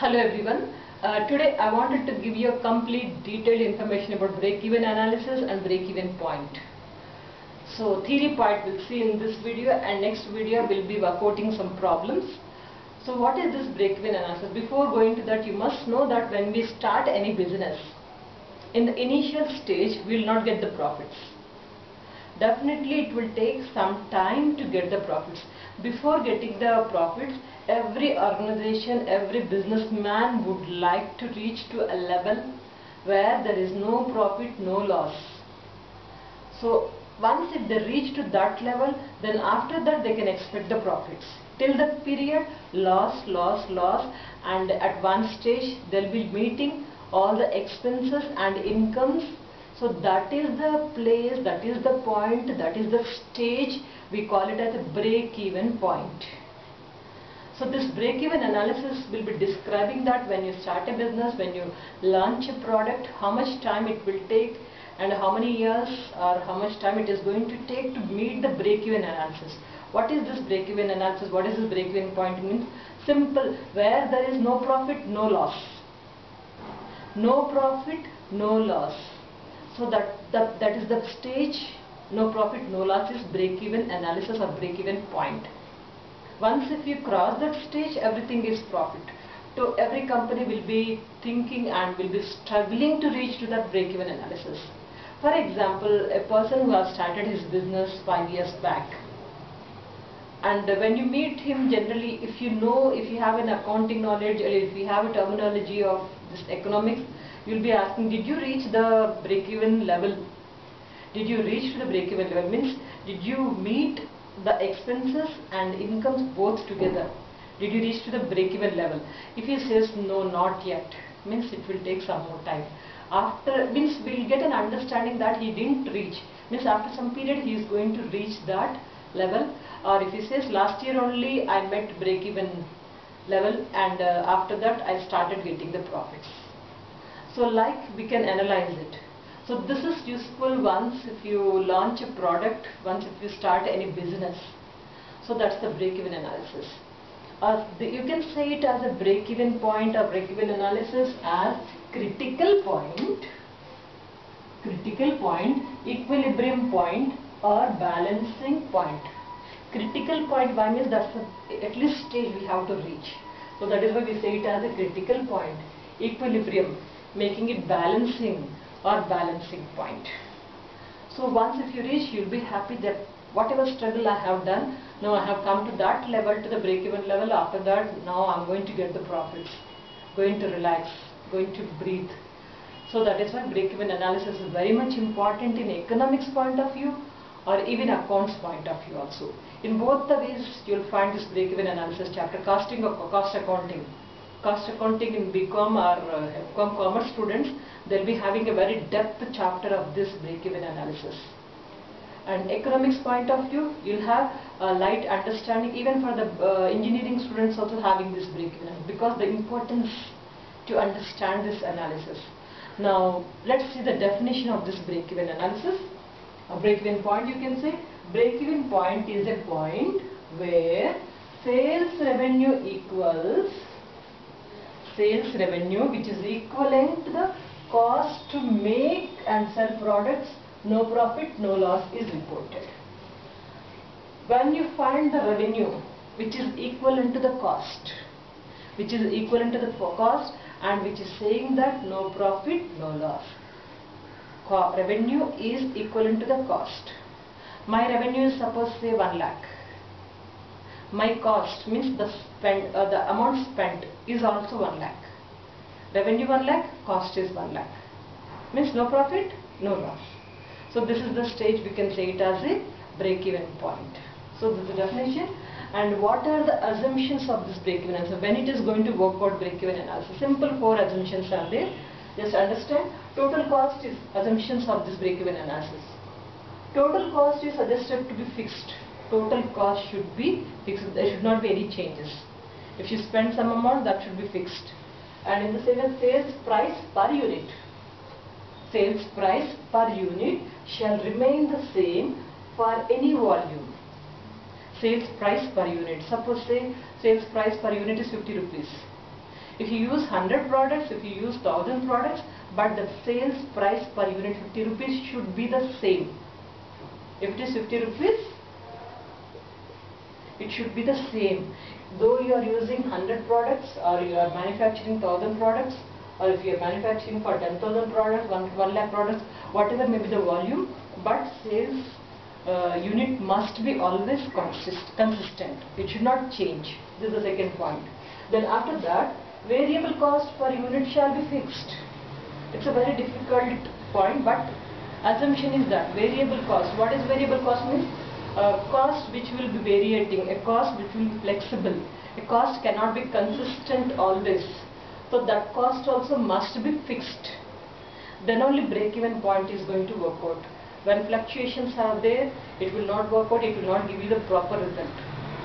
Hello everyone. Today I wanted to give you a complete detailed information about break-even analysis and break-even point. So theory part we'll see in this video, and next video we'll be quoting some problems. So what is this break-even analysis? Before going to that, you must know that when we start any business, in the initial stage we will not get the profits. Definitely it will take some time to get the profits. Before getting the profits, every organization, every businessman would like to reach to a level where there is no profit, no loss. So once if they reach to that level, then after that they can expect the profits. Till that period, loss, loss, loss, and at one stage they will be meeting all the expenses and incomes. So that is the place, that is the point, that is the stage, we call it as a break-even point. So this break-even analysis will be describing that when you start a business, when you launch a product, how much time it will take and how many years or how much time it is going to take to meet the break-even analysis. What is this break-even analysis? What is this break-even point? Means simple, where there is no profit, no loss. No profit, no loss. So that is the stage, no profit, no loss is break-even analysis or break-even point. Once if you cross that stage, everything is profit. So every company will be thinking and will be struggling to reach to that break-even analysis. For example, a person who has started his business 5 years back, and when you meet him, generally if you know, if you have an accounting knowledge or if you have a terminology of this economics, you will be asking, did you reach the break-even level? Did you reach to the break-even level? Means, did you meet the expenses and incomes both together? Did you reach to the break-even level? If he says no, not yet, means it will take some more time. After, means we will get an understanding that he didn't reach, means after some period he is going to reach that level. Or if he says last year only I met break-even level, and after that I started getting the profits. So like we can analyze it. So this is useful once if you launch a product, once if you start any business. So that's the break-even analysis. You can say it as a break-even point or break-even analysis as critical point, equilibrium point or balancing point. Critical point, why means that's the at least stage we have to reach. So that is why we say it as a critical point, equilibrium, making it balancing or balancing point. So once if you reach, you will be happy that whatever struggle I have done, now I have come to that level, to the break-even level. After that, now I am going to get the profits, going to relax, going to breathe. So that is why break-even analysis is very much important in economics point of view or even accounts point of view also. In both the ways you will find this break-even analysis chapter. Costing or cost accounting. Cost accounting in BCom or FCom commerce students, they will be having a very depth chapter of this break-even analysis. And economics point of view, you will have a light understanding even for the engineering students also having this break-even analysis, because the importance to understand this analysis. Now let's see the definition of this break-even analysis. A break-even point, you can say, break-even point is a point where sales revenue equals sales revenue which is equivalent to the cost to make and sell products, no profit, no loss is reported. When you find the revenue which is equivalent to the cost, which is equivalent to the cost and which is saying that no profit, no loss. Revenue is equivalent to the cost. My revenue is suppose say 1 lakh. My cost means the amount spent is also 1 lakh. Revenue 1 lakh, cost is 1 lakh. Means no profit, no loss. So this is the stage we can say it as a break-even point. So this is the definition. And what are the assumptions of this break-even analysis? When it is going to work out break-even analysis? Simple 4 assumptions are there. Just understand. Total cost is assumptions of this break-even analysis. Total cost is suggested to be fixed. Total cost should be fixed. There should not be any changes. If you spend some amount, that should be fixed. And in the same as sales price per unit. Sales price per unit shall remain the same for any volume. Sales price per unit. Suppose say sales price per unit is 50 rupees. If you use 100 products, if you use 1000 products, but the sales price per unit 50 rupees should be the same. If it is 50 rupees, it should be the same. Though you are using 100 products, or you are manufacturing 1000 products, or if you are manufacturing for 10,000 products, 1 lakh products, whatever may be the volume, but sales unit must be always consistent. It should not change. This is the second point. Then after that, variable cost per unit shall be fixed. It's a very difficult point, but assumption is that variable cost. What is variable cost means? A cost which will be variating, a cost which will be flexible. A cost cannot be consistent always. So that cost also must be fixed. Then only break-even point is going to work out. When fluctuations are there, it will not work out, it will not give you the proper result.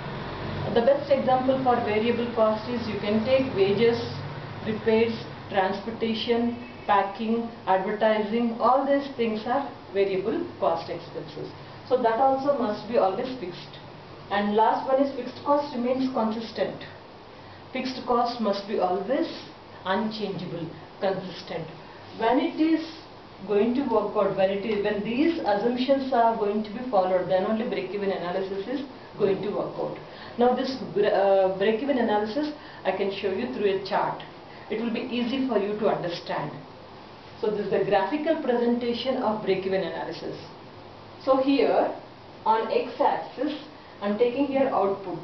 The best example for variable cost is you can take wages, repairs, transportation, packing, advertising, all these things are variable cost expenses. So that also must be always fixed. And last one is fixed cost remains consistent. Fixed cost must be always unchangeable, consistent. When it is going to work out, when these assumptions are going to be followed, then only break-even analysis is going to work out. Now this break-even analysis I can show you through a chart. It will be easy for you to understand. So this is the graphical presentation of break-even analysis. So here on x-axis I am taking here output,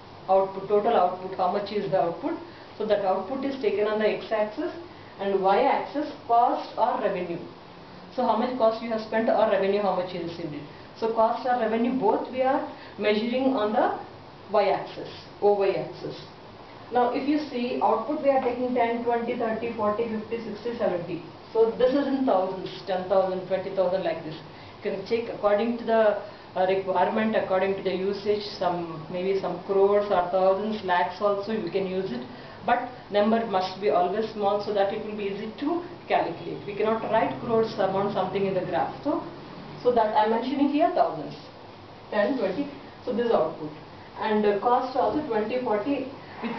total output, how much is the output. So that output is taken on the x-axis, and y-axis cost or revenue. So how much cost you have spent or revenue how much you received it. So cost or revenue both we are measuring on the y-axis, y-axis. Now if you see output we are taking 10, 20, 30, 40, 50, 60, 70. So this is in thousands, 10,000, 20,000 like this. You can check according to the requirement, according to the usage, maybe some crores or thousands, lakhs also you can use it. But number must be always small so that it will be easy to calculate. We cannot write crores amount something in the graph. So that I am mentioning here thousands, 10, 20. So this is output. And cost also 20, 40 with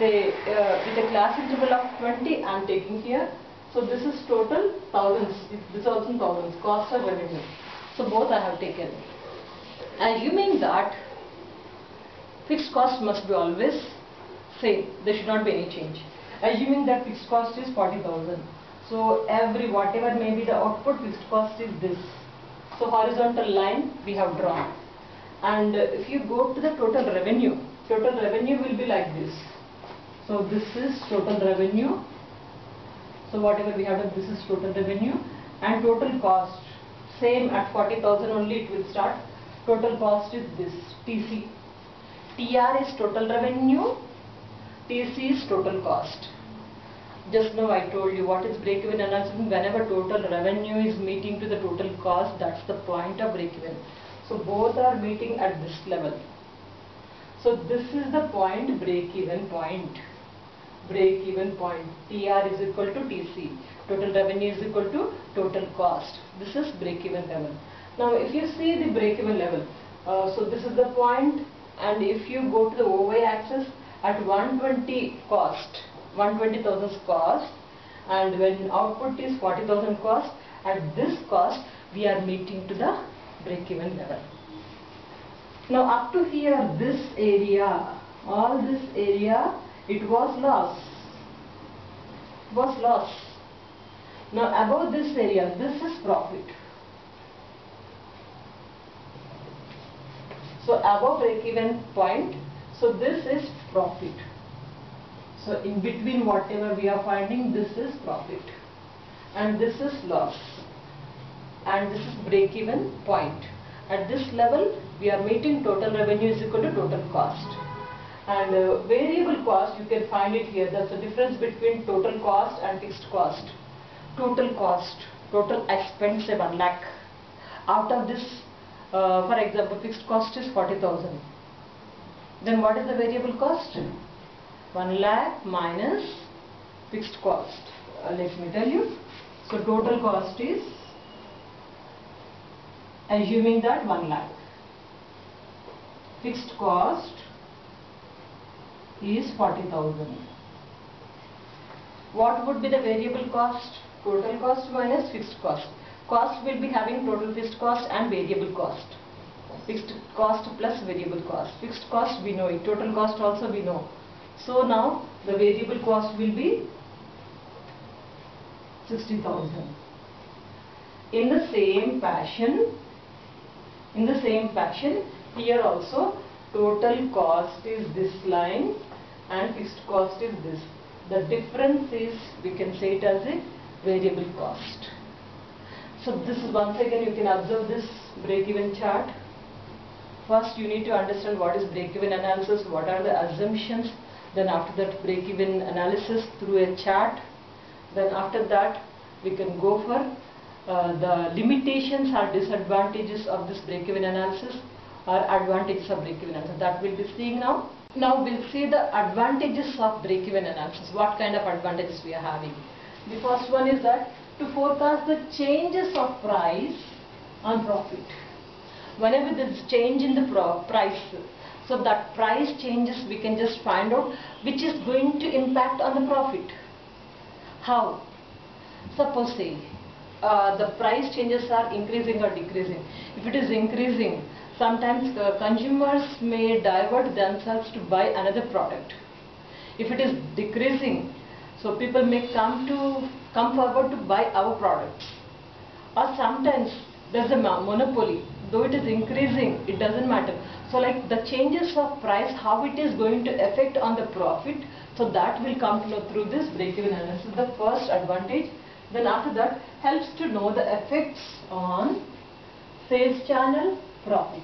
a class interval of 20 I am taking here. So this is total thousands. This is also thousands, cost or revenue. So both I have taken. Assuming that fixed cost must be always same, there should not be any change. Assuming that fixed cost is 40,000. So whatever may be the output, fixed cost is this. So horizontal line we have drawn. And if you go to the total revenue will be like this. So this is total revenue. So whatever we have done, this is total revenue. And total cost, same at 40,000 only it will start. Total cost is this, TC. TR is total revenue, TC is total cost. Just now I told you what is break-even analysis. Whenever total revenue is meeting to the total cost, that's the point of break-even. So both are meeting at this level. So this is the point, break-even point. Break-even point. TR is equal to TC. Total revenue is equal to total cost. This is break-even level. Now if you see the break-even level, so this is the point, and if you go to the OY axis at 120 cost, 120,000 cost, and when output is 40,000 cost, at this cost we are meeting to the break-even level. Now up to here, this area, all this area, it was loss. Now above this area, this is profit. So above break-even point, so this is profit. So in between whatever we are finding, this is profit. And this is loss. And this is break-even point. At this level, we are meeting total revenue is equal to total cost. And variable cost, you can find it here. That's the difference between total cost and fixed cost. Total cost, total expense 1 lakh. Out of this, for example, fixed cost is 40,000. Then what is the variable cost? 1 lakh minus fixed cost. Let me tell you. So total cost is, assuming that 1 lakh. Fixed cost is 40,000. What would be the variable cost? Total cost minus fixed cost. Cost will be having total fixed cost and variable cost. Fixed cost plus variable cost. Fixed cost we know it. Total cost also we know. So now the variable cost will be 60,000. In the same fashion, here also total cost is this line and fixed cost is this. The difference is, we can say it as a variable cost. So this is, once again you can observe this break-even chart. First you need to understand what is break-even analysis, what are the assumptions, then after that break-even analysis through a chart. Then after that we can go for the limitations or disadvantages of this break-even analysis or advantages of break-even analysis. That we'll be seeing now. Now we'll see the advantages of break-even analysis. What kind of advantages we are having. The first one is that to forecast the changes of price on profit. Whenever there is change in the price, so that price changes, we can just find out which is going to impact on the profit. How? Suppose say the price changes are increasing or decreasing. If it is increasing, sometimes consumers may divert themselves to buy another product. If it is decreasing, so people may come forward to buy our products. Or sometimes there is a monopoly. Though it is increasing, it doesn't matter. So like the changes of price, how it is going to affect on the profit, so that will come to know through this break-even analysis. The first advantage. Then after that, helps to know the effects on sales channel profit.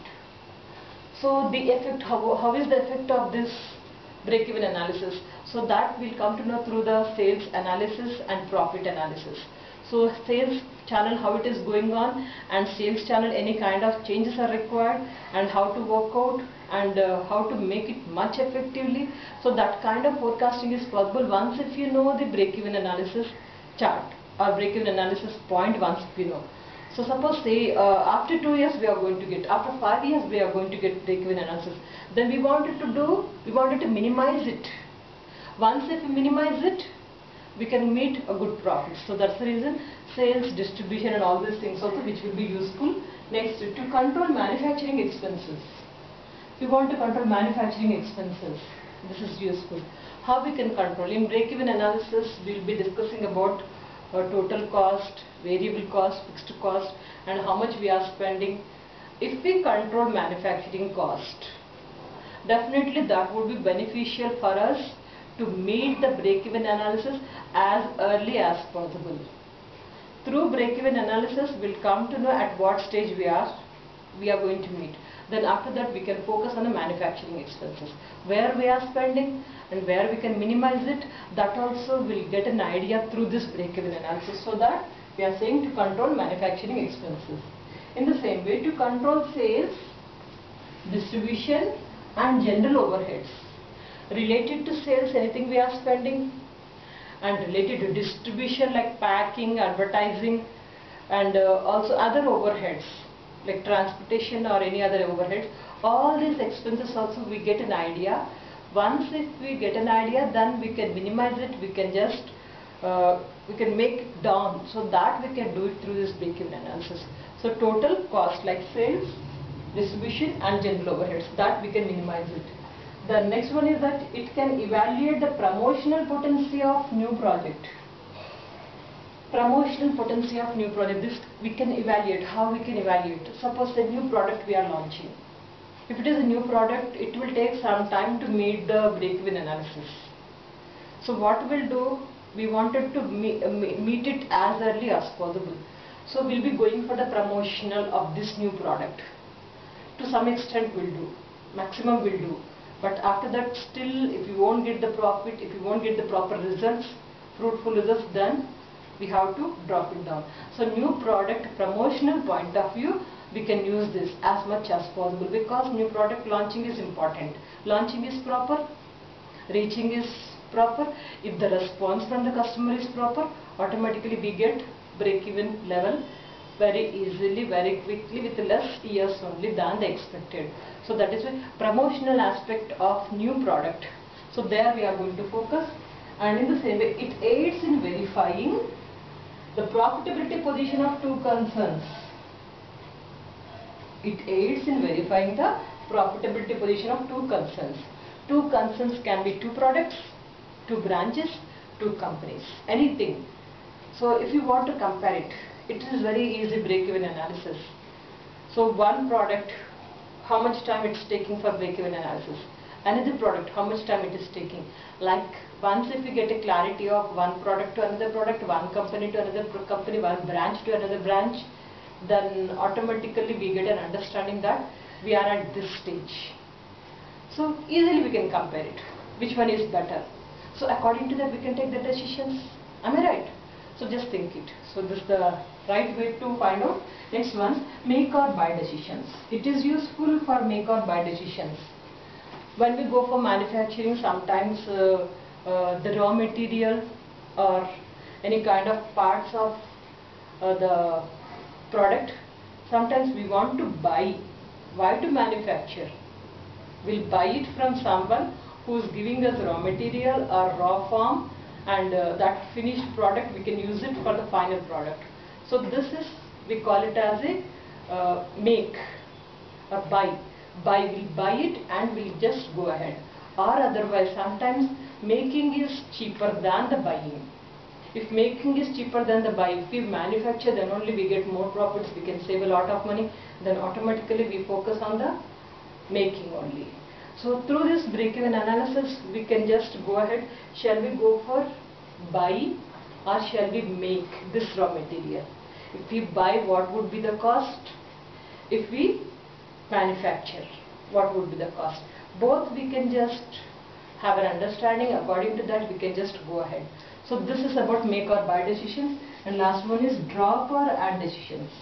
So the effect, how is the effect of this break-even analysis? So that will come to know through the sales analysis and profit analysis. So sales channel, how it is going on, and sales channel, any kind of changes are required, and how to work out, and how to make it much effectively. So that kind of forecasting is possible once if you know the break-even analysis chart or break-even analysis point, once if you know. So suppose say after 2 years we are going to get, after 5 years we are going to get break-even analysis. Then we wanted to minimize it. Once if we minimize it, we can meet a good profit. So that's the reason sales, distribution and all these things also, which will be useful. Next, to control manufacturing expenses. We want to control manufacturing expenses. This is useful. How we can control? In break-even analysis, we will be discussing about total cost, variable cost, fixed cost, and how much we are spending. If we control manufacturing cost, definitely that would be beneficial for us to meet the break-even analysis as early as possible. Through break-even analysis, we'll come to know at what stage we are going to meet. Then after that, we can focus on the manufacturing expenses, where we are spending and where we can minimize it. That also will get an idea through this break-even analysis. So that we are saying to control manufacturing expenses. In the same way, to control sales, distribution and general overheads. Related to sales, anything we are spending, and related to distribution like packing, advertising, and also other overheads like transportation or any other overheads. All these expenses also we get an idea. Once if we get an idea, then we can minimize it, we can just we can make it down, so that we can do it through this break-even analysis. So total cost like sales, distribution and general overheads, that we can minimize it. The next one is that it can evaluate the promotional potency of new project. Promotional potency of new product. This we can evaluate. How we can evaluate? Suppose a new product we are launching. If it is a new product, it will take some time to meet the break-even analysis. So what we'll do? We wanted to meet it as early as possible. So we'll be going for the promotional of this new product. To some extent we'll do. Maximum we'll do. But after that, still, if you won't get the profit, if you won't get the proper results, fruitful results, then we have to drop it down. So new product promotional point of view, we can use this as much as possible, because new product launching is important. Launching is proper, reaching is proper. If the response from the customer is proper, automatically we get break-even level very easily, very quickly, with less years only than the expected. So that is a promotional aspect of new product. So there we are going to focus. And in the same way, it aids in verifying the profitability position of two concerns. It aids in verifying the profitability position of two concerns. Two concerns can be two products, two branches, two companies, anything. So if you want to compare it, it is very easy break-even analysis. So one product, how much time it's taking for break-even analysis. Another product, how much time it is taking. Like once if we get a clarity of one product to another product, one company to another company, one branch to another branch, then automatically we get an understanding that we are at this stage. So easily we can compare it. Which one is better? So according to that we can take the decisions. Am I right? So just think it. So this is the right way to find out. Next one, make or buy decisions. It is useful for make or buy decisions. When we go for manufacturing, sometimes the raw material or any kind of parts of the product, sometimes we want to buy. Why to manufacture? We'll buy it from someone who is giving us raw material or raw form, and that finished product we can use it for the final product. So this is, we call it as a make or buy. We'll buy it and we'll just go ahead. Or otherwise, sometimes making is cheaper than the buying. If making is cheaper than the buy, if we manufacture, then only we get more profits, we can save a lot of money, then automatically we focus on the making only. So through this break-even analysis, we can just go ahead, shall we go for buy or shall we make this raw material? If we buy, what would be the cost? If we manufacture, what would be the cost? Both we can just have an understanding. According to that we can just go ahead. So this is about make or buy decisions. And last one is drop or add decisions.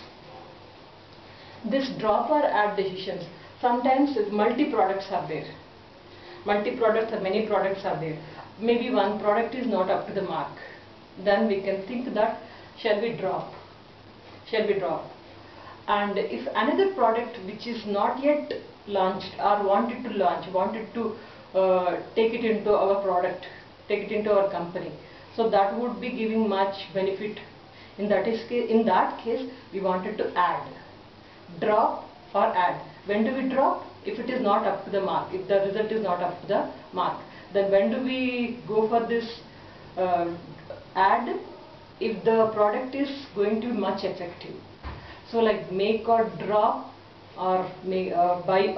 This drop or add decisions, sometimes multi-products are there. Multi-products or many products are there. Maybe one product is not up to the mark. Then we can think that shall we drop? Shall we drop? And if another product which is not yet launched or wanted to launch, wanted to take it into our product, take it into our company, so that would be giving much benefit. In that case, we wanted to add. Drop or add. When do we drop? If it is not up to the mark, if the result is not up to the mark. Then when do we go for this add? If the product is going to be much effective. So like make or drop, or buy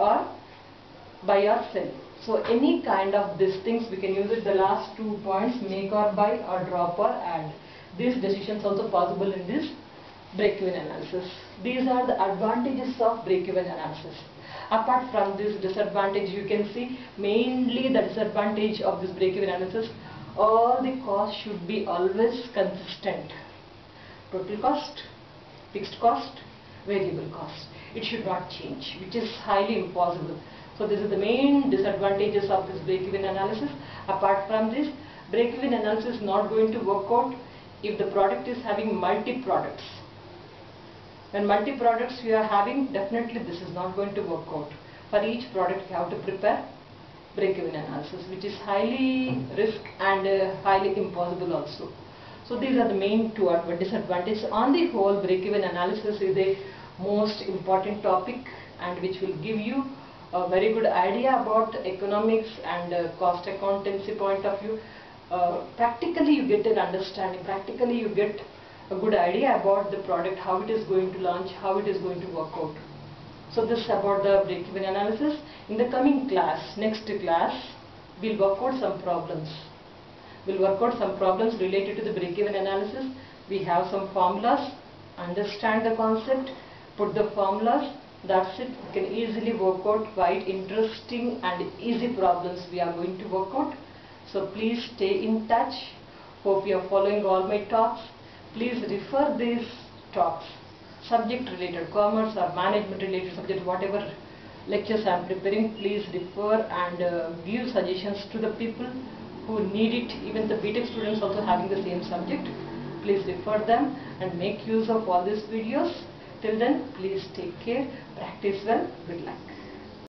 or sell. So any kind of these things we can use it. The last 2 points, make or buy or drop or add. These decisions also possible in this break-even analysis. These are the advantages of break-even analysis. Apart from this disadvantage, you can see mainly the disadvantage of this break-even analysis, all the costs should be always consistent. Total cost, fixed cost, variable cost. It should not change, which is highly impossible. So this is the main disadvantages of this break-even analysis. Apart from this, break-even analysis is not going to work out if the product is having multi-products. When multi-products you are having, definitely this is not going to work out. For each product you have to prepare break-even analysis, which is highly risk and highly impossible also. So these are the main two disadvantages. On the whole, break-even analysis is a most important topic, and which will give you a very good idea about economics and cost accountancy point of view. Practically you get an understanding, practically you get a good idea about the product, how it is going to launch, how it is going to work out. So this is about the break-even analysis. In the coming class, next class, we'll work out some problems. We'll work out some problems related to the break-even analysis. We have some formulas, understand the concept, put the formulas, that's it. You can easily work out quite interesting and easy problems we are going to work out. So please stay in touch. Hope you are following all my talks. Please refer these talks, subject related, commerce or management related subject, whatever lectures I am preparing, please refer and give suggestions to the people who need it. Even the BTech students also having the same subject. Please refer them and make use of all these videos. Till then, please take care, practice well, good luck.